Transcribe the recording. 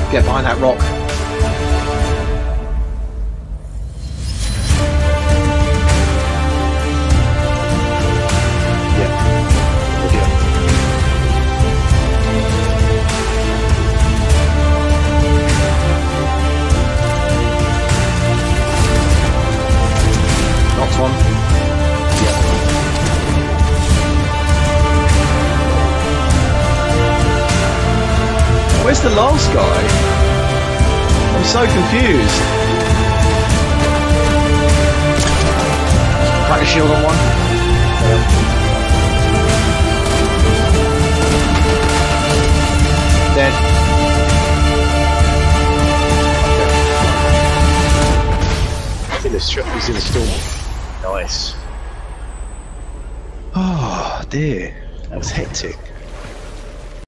Get behind that rock. One. Yep. Where's the last guy? I'm so confused. Crack a shield on one. Dead. He's in the storm. Nice. Oh dear. That was hectic.